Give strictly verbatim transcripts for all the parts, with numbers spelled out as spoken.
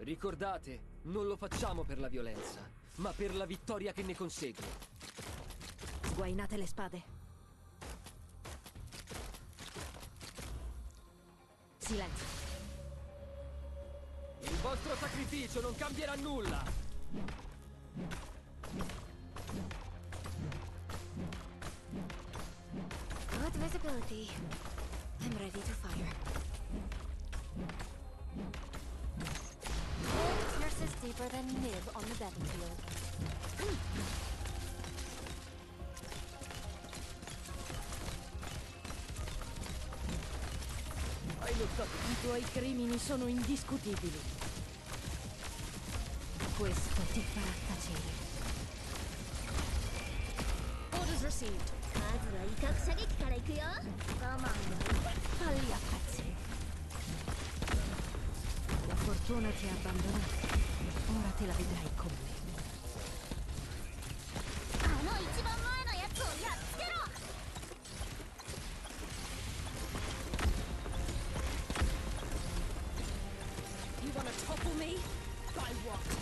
Ricordate, non lo facciamo per la violenza, ma per la vittoria che ne consegue. Sguainate le spade. Silenzio. Il vostro sacrificio non cambierà nulla! Good visibility. I'm ready to fire. It pierces deeper than nib on the battlefield. Hai lottato. I tuoi crimini sono indiscutibili. Questo ti farà tacere. Orders received. Falli a pezzi. La fortuna ti ha abbandonato. Ora te la vedrai con me. You wanna topple me? By what?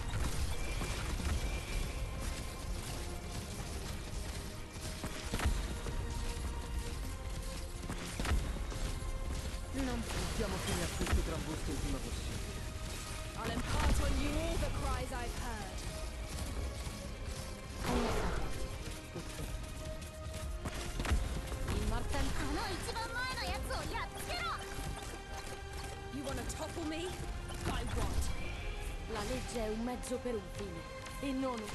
Non mettiamo fine a questo trambusto il prima possibile. I'll impart on you all the cries I've heard. Il martello. You wanna topple me? By what? La legge è un mezzo per un fine, e non un...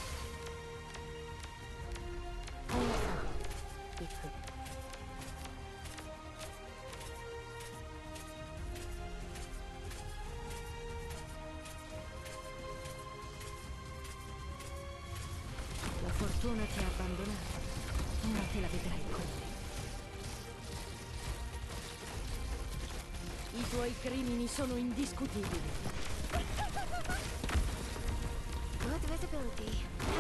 La fortuna ti ha abbandonato. Ora te la vedrai con me. I tuoi crimini sono indiscutibili. Good visibility.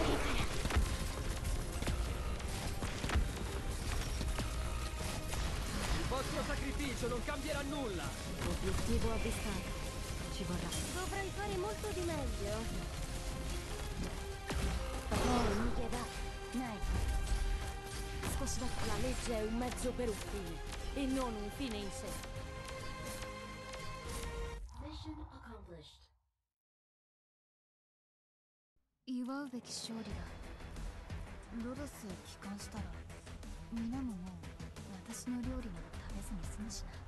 Il vostro sacrificio non cambierà nulla! Obiettivo avvistato. Ci vorrà. Dovrei fare molto di meglio. Oh, mi chieda. Dai. La legge è un mezzo per un fine, e non un fine in sé. Mission accomplished. 祝うべき勝利だ。ロドスへ帰還したら皆ももう私の料理など食べずに済むしな。